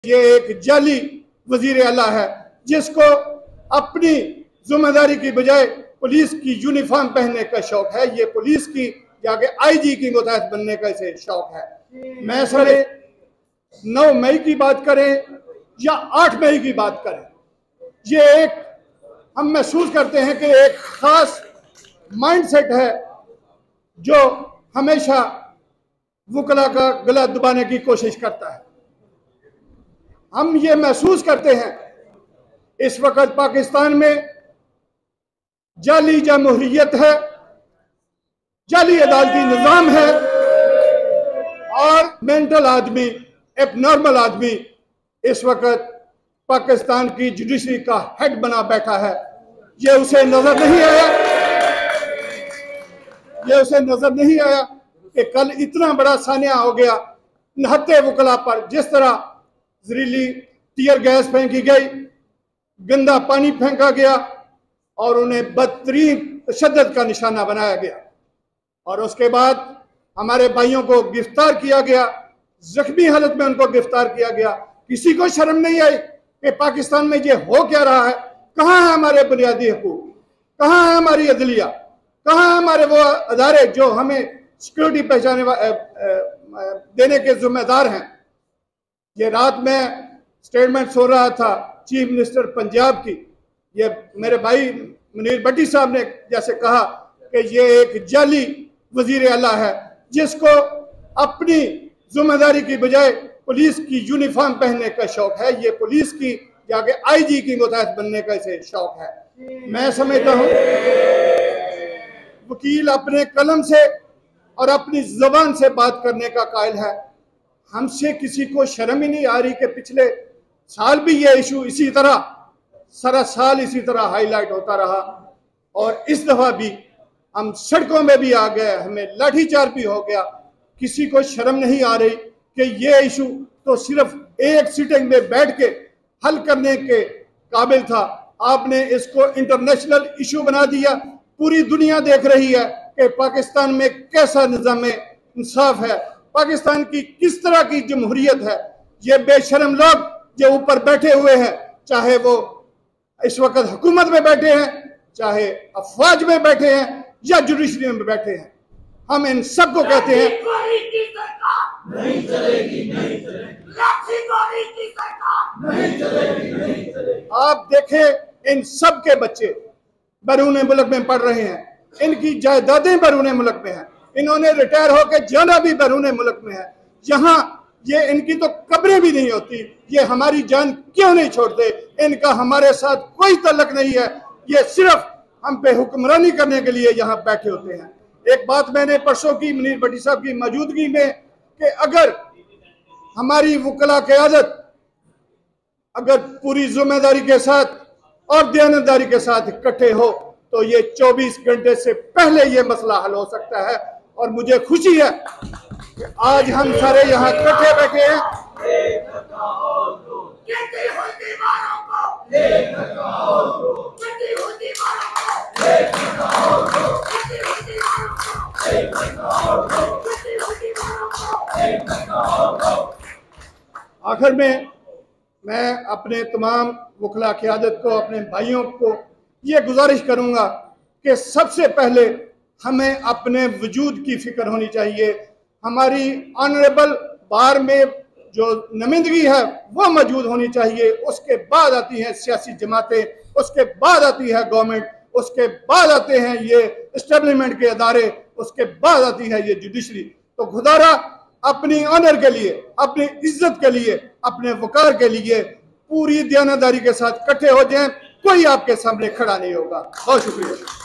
ये एक जाली वजीर आला है जिसको अपनी जिम्मेदारी की बजाय पुलिस की यूनिफॉर्म पहनने का शौक है। ये पुलिस की जाके आईजी की मुताहत बनने का इसे शौक है। मैं सरे 9 मई की बात करें या 8 मई की बात करें, ये एक हम महसूस करते हैं कि एक खास माइंडसेट है जो हमेशा वकला का गला दबाने की कोशिश करता है। हम ये महसूस करते हैं इस वक्त पाकिस्तान में जाली जमहूरियत है, जाली अदालती निज़ाम है और मेंटल आदमी, एबनॉर्मल आदमी इस वक्त पाकिस्तान की जुडिशरी का हेड बना बैठा है। ये उसे नजर नहीं आया, ये उसे नजर नहीं आया कि कल इतना बड़ा सानिया हो गया नहत्ते वकला पर। जिस तरह जहरीली टीयर गैस फेंकी गई, गंदा पानी फेंका गया और उन्हें बदतरीन तशद्दुद का निशाना बनाया गया और उसके बाद हमारे भाइयों को गिरफ्तार किया गया, जख्मी हालत में उनको गिरफ्तार किया गया। किसी को शर्म नहीं आई कि पाकिस्तान में ये हो क्या रहा है। कहाँ है हमारे बुनियादी हकूक, कहाँ है हमारी अदलिया, कहाँ है हमारे वो अदारे जो हमें सिक्योरिटी पहचाने देने के जिम्मेदार हैं। ये रात में स्टेटमेंट सुन रहा था चीफ मिनिस्टर पंजाब की, ये मेरे भाई मुनीर भट्टी साहब ने जैसे कहा कि ये एक जाली वजीर आला है जिसको अपनी जिम्मेदारी की बजाय पुलिस की यूनिफॉर्म पहनने का शौक है। ये पुलिस की जाके आईजी की मुताहत बनने का इसे शौक है। मैं समझता हूँ वकील अपने कलम से और अपनी जबान से बात करने का कायल है। हमसे किसी को शर्म ही नहीं आ रही कि पिछले साल भी ये इशू इसी तरह सारा साल इसी तरह हाईलाइट होता रहा और इस दफा भी हम सड़कों में भी आ गए, हमें लाठीचार्ज भी हो गया। किसी को शर्म नहीं आ रही कि ये इशू तो सिर्फ एक सीटिंग में बैठ के हल करने के काबिल था, आपने इसको इंटरनेशनल इशू बना दिया। पूरी दुनिया देख रही है कि पाकिस्तान में कैसा निज़ाम इंसाफ है, पाकिस्तान की किस तरह की जमहूरियत है। ये बेशरम लोग जो ऊपर बैठे हुए हैं, चाहे वो इस वक्त हुकूमत में बैठे हैं, चाहे अफवाज में बैठे हैं या जुडिशरी में बैठे हैं, हम इन सबको कहते हैं नहीं चलेगी, नहीं चलेगी, नहीं चलेगी, नहीं चलेगी। आप देखें इन सब के बच्चे बैरून मुल्क में पढ़ रहे हैं, इनकी जायदादें बैरून मुल्क में हैं, इन्होंने रिटायर होकर जाना भी बैरून मुल्क में है। यहाँ ये इनकी तो कब्रें भी नहीं होती, ये हमारी जान क्यों नहीं छोड़ते? इनका हमारे साथ कोई तल्लक नहीं है, ये सिर्फ हम पे हुक्मरानी करने के लिए यहाँ बैठे होते हैं। एक बात मैंने परसों की मुनीर भट्टी साहब की मौजूदगी में कि अगर हमारी वकला क़यादत अगर पूरी जिम्मेदारी के साथ और दयानतदारी के साथ इकट्ठे हो तो ये 24 घंटे से पहले ये मसला हल हो सकता है। और मुझे खुशी है कि आज हम सारे यहाँ इकट्ठे बैठे हैं। आखिर में मैं अपने तमाम वकला क़यादत को, अपने भाइयों को ये गुजारिश करूँगा कि सबसे पहले हमें अपने वजूद की फिक्र होनी चाहिए। हमारी ऑनरेबल बार में जो नुमाइंदगी है वो मौजूद होनी चाहिए। उसके बाद आती हैं सियासी जमातें, उसके बाद आती है गवर्नमेंट, उसके बाद आते हैं ये इस्टेब्लिशमेंट के अदारे, उसके बाद आती है ये जुडिशरी। तो खुदारा अपनी ऑनर के लिए, अपनी इज्जत के लिए, अपने वकार के लिए पूरी दयानतदारी के साथ इकट्ठे हो जाएं। कोई आपके सामने खड़ा नहीं होगा। बहुत शुक्रिया।